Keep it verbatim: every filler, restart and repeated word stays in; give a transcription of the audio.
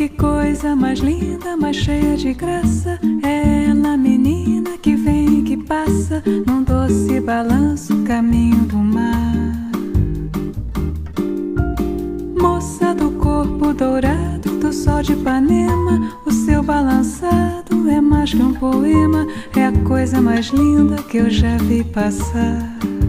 Que coisa mais linda, mais cheia de graça, é ela, menina que vem e que passa num doce balanço, caminho do mar. Moça do corpo dourado, do sol de Ipanema, o seu balançado é mais que um poema, é a coisa mais linda que eu já vi passar.